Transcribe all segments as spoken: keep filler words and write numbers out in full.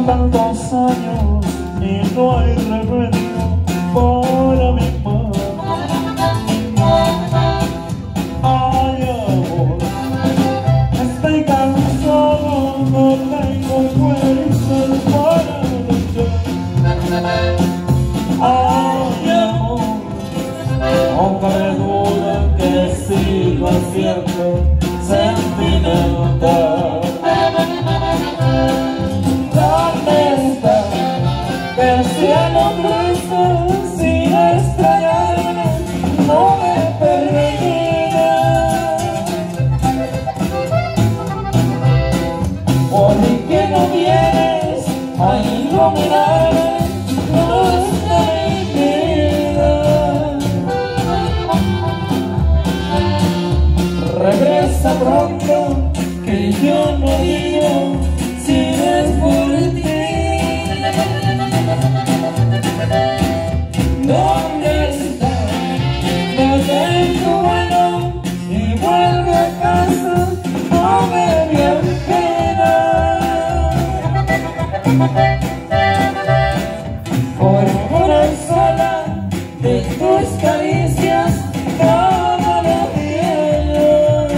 tantos años y no hay remedio para mi paz. Ay, amor, estoy cansado, no tengo fuerzas para luchar. Ay, amor, no cabe duda que sigo siendo sentimental. ¿Dónde está el cielo triste sin estrellarme? No me permite, ¿por qué no vienes a iluminar luz de mi vida? Regresa pronto, que yo no vivo si es por ti. ¿Dónde está? Dame tu mano y vuelve a casa, no me dio pena. Por una sola de tus caricias todos los días.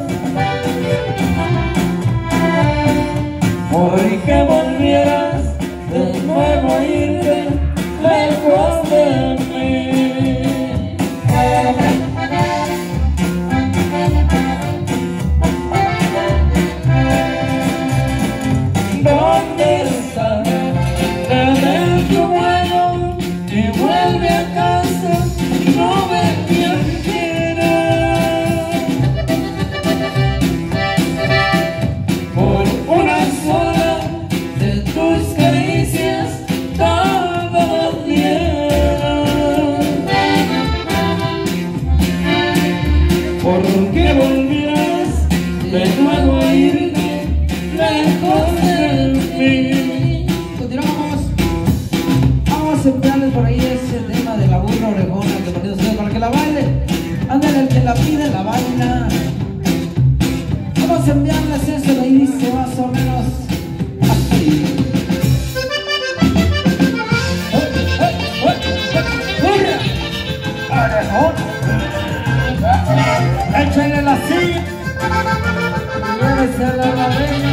Por que volvieras de nuevo a irte lejos de mí. ¿Dónde está? Dame tu mano y vuelve a casa, no me pierdas. Por una sola de tus caricias todos los días. ¿Por qué volvieras de nuevo a irte lejos de mí? Continuamos. Vamos a emplearles por ahí ese tema de la burra orejona que ponido ustedes para que la baile. Ándale, el que la pide la baila. Vamos a enviarles eso de ahí, dice más o menos así. Échale la silla, Llévese a la reina.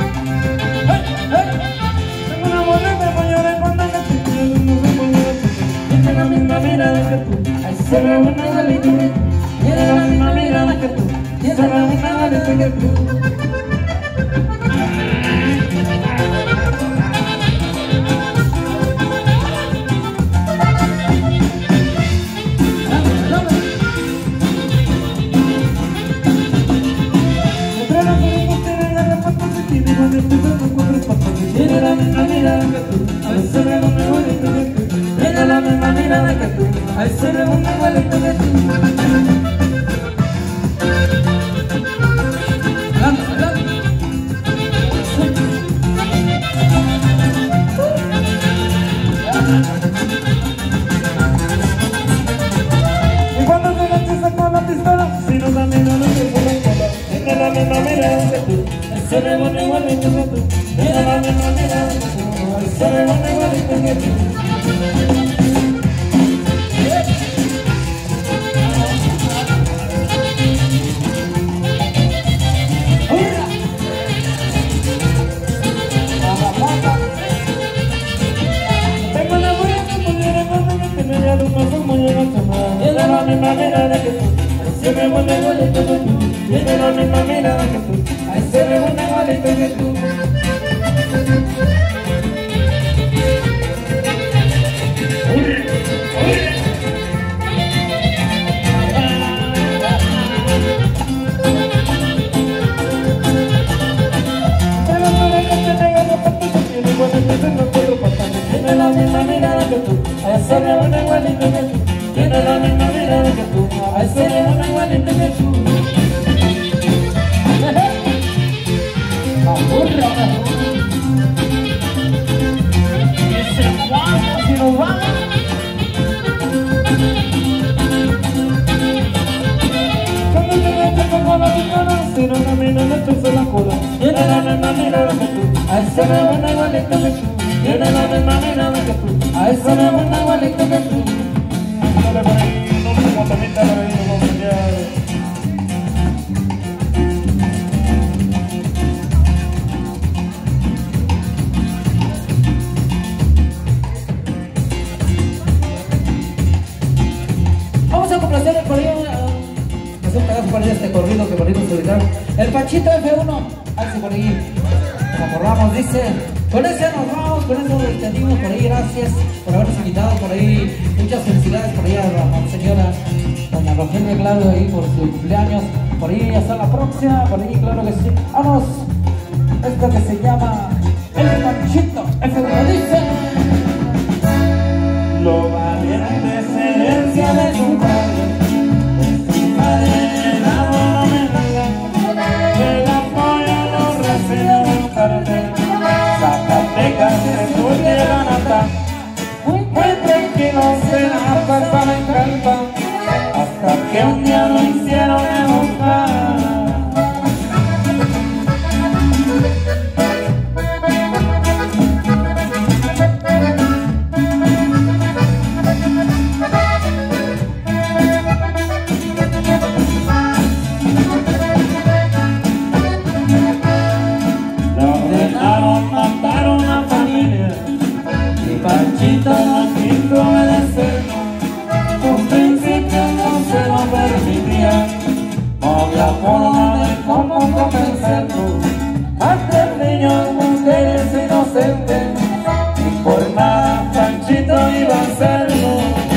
tengo una moneda para llorar cuando me te quiero, no sé por qué. Tiene la misma mirada que tú, ay, se ve una igualita. Tiene la misma mirada que tú, se ve una igualita que tú. Tiene la misma mirada que tú, ay, se ve una igualita que tú. Tiene la misma mirada que tú, ay, se ve una igualita que tú. Y cuando te la con la pistola, si no la mira no te puedo colar. Tiene la misma mirada que tú, ay, se ve una igualita que tú. Tiene la misma mirada que tú, ay, se ve una igualita que tú. Tiene la misma mirada que tú, ay, se ve una igualita que tú. Tiene la misma mirada que tú, ay, se ve una igualita que tú. Tiene la misma mirada que tú, ay, se ve una igualita que tú. Tiene la misma mirada que tú, ay, se ve una igualita que tú. La burra, y se guapa si nos vamos. Cuando te metes con la picana, si no camina, me pesa la cola. Tiene la misma mirada que tú. Ay, se me buena igualito que tú. Tiene la misma mirada que tú. Ay, se me buena igualito que tú. Dale por ahí, no sé cómo también está por ahí, no vamos allá. Vamos a complacer por ahí, uh, hacer un pedazo por ahí de este corrido que bonito solitario. El Panchito F uno, hace por ahí, como acordamos, dice, con ese nos vamos, con eso despedimos por ahí, gracias por habernos invitado por ahí, muchas felicidades por ahí a la señora doña Rogelio, claro, ahí por su cumpleaños, por ahí hasta la próxima, por ahí, claro que sí. Vamos, esto que se llama El Panchito F uno, dice. Lo valiente es herencia de su padre, de su padre llenado no me diga, el apoyo lo recibe del cartel. Zacatecas se pudieran atar, muy tranquilos en la casa me encanta, hasta que un día lo hicieron enojar. Panchito no quiso obedecernos, sus principios no se lo permitían, no había forma de cómo convencernos, ante niños, mujeres inocentes, y por nada Panchito iba a hacerlo.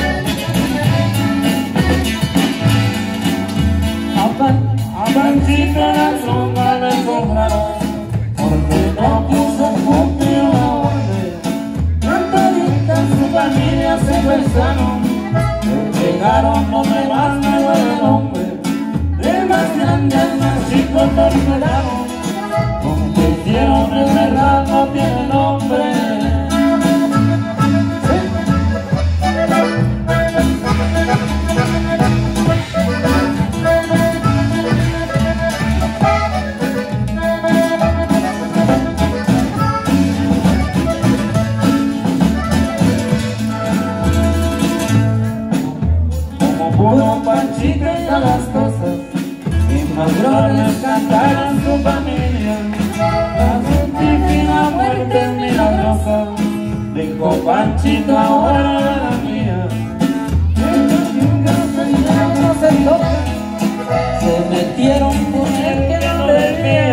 A, Pan, a Panchito la zona le sobraron, porque no quiso cumplir una orden. Su familia se pensaron, le pegaron, no me más me duele el nombre, de más grande al más chico torturaron, como que hicieron en verdad no tiene nombre. Pudo Panchito y a las cosas, y más glorias cantaron su familia, la santísima muerte milagrosa, dijo Panchito ahora de la mía, no se toca, se metieron con el que no debía,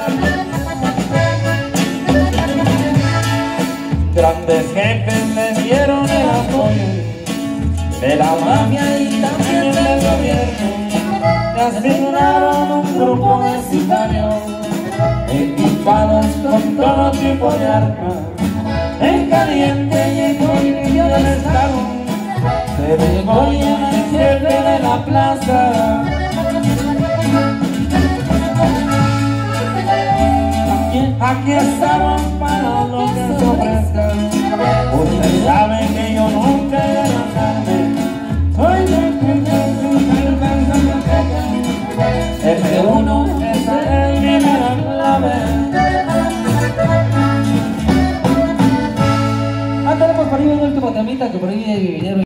grandes jefes le dieron el apoyo de la mafia y también del gobierno, le asignaron un grupo de sicarios equipados con todo tipo de armas, en caliente llegó y dio el estado, se llegó y en el cierre de la plaza. Aquí, aquí estamos para lo que se ofrezca, ustedes saben que yo nunca he de bajarme. Soy de F uno, esa es mi clave. Ah, tenemos por ahí un último temita que por ahí viene.